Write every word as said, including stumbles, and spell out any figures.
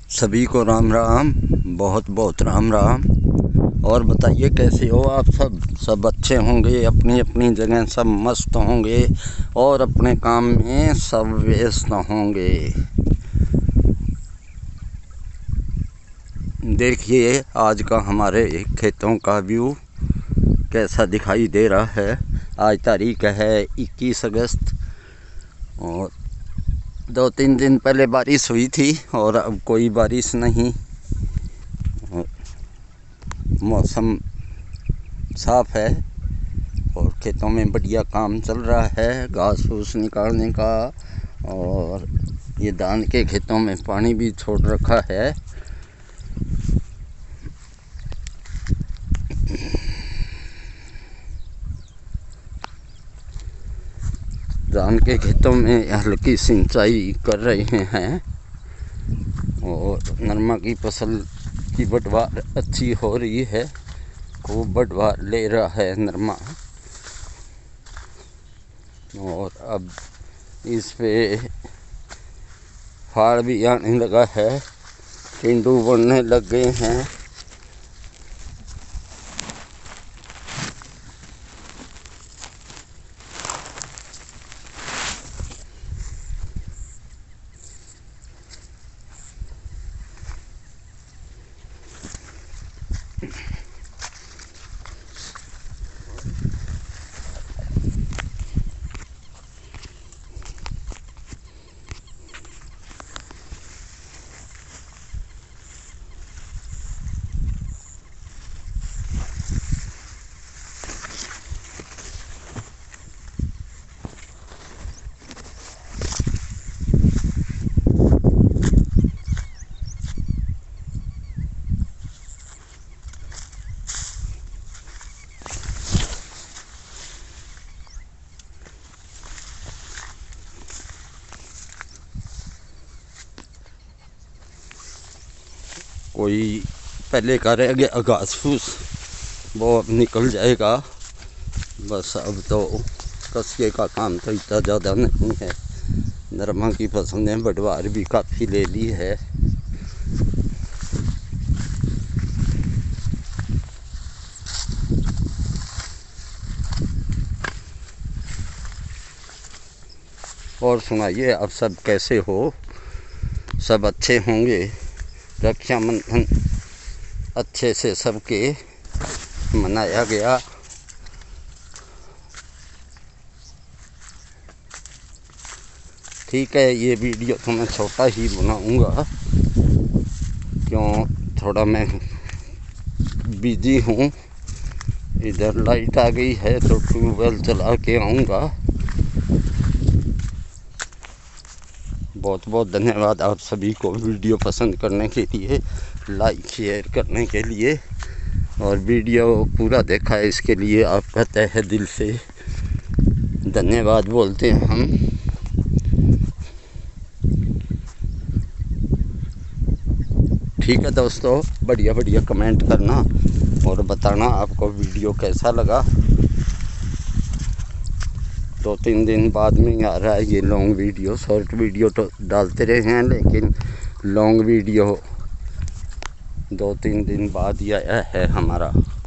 सभी को राम राम, बहुत बहुत राम राम। और बताइए कैसे हो आप सब सब अच्छे होंगे, अपनी अपनी जगह सब मस्त होंगे और अपने काम में सब व्यस्त होंगे। देखिए आज का हमारे खेतों का व्यू कैसा दिखाई दे रहा है। आज तारीख है इक्कीस अगस्त और दो तीन दिन पहले बारिश हुई थी और अब कोई बारिश नहीं। मौसम साफ है और खेतों में बढ़िया काम चल रहा है घास फूस निकालने का। और ये धान के खेतों में पानी भी छोड़ रखा है। धान के खेतों में हल्की सिंचाई कर रहे हैं और नरमा की फसल की बढ़वार अच्छी हो रही है। खूब बढ़वार ले रहा है नरमा और अब इस पे फाड़ भी आने लगा है, टिंडू बनने लग गए हैं। कोई पहले का रह गया घास फूस, वो अब निकल जाएगा। बस अब तो कसिए का काम तो इतना ज़्यादा नहीं है। नरमा की फसल ने बढ़वार भी काफ़ी ले ली है। और सुनाइए आप सब कैसे हो, सब अच्छे होंगे। रक्षाबंधन अच्छे से सबके मनाया गया। ठीक है, ये वीडियो तो मैं छोटा ही बनाऊंगा क्यों थोड़ा मैं बिजी हूँ। इधर लाइट आ गई है तो ट्यूबवेल चला के आऊँगा। बहुत बहुत धन्यवाद आप सभी को वीडियो पसंद करने के लिए, लाइक शेयर करने के लिए और वीडियो पूरा देखा है इसके लिए आपका तहे दिल से धन्यवाद बोलते हैं हम। ठीक है दोस्तों, बढ़िया बढ़िया कमेंट करना और बताना आपको वीडियो कैसा लगा। दो तीन दिन बाद में आ रहा है ये लॉन्ग वीडियो। शॉर्ट वीडियो तो डालते रहे हैं लेकिन लॉन्ग वीडियो दो तीन दिन बाद ही आया है हमारा।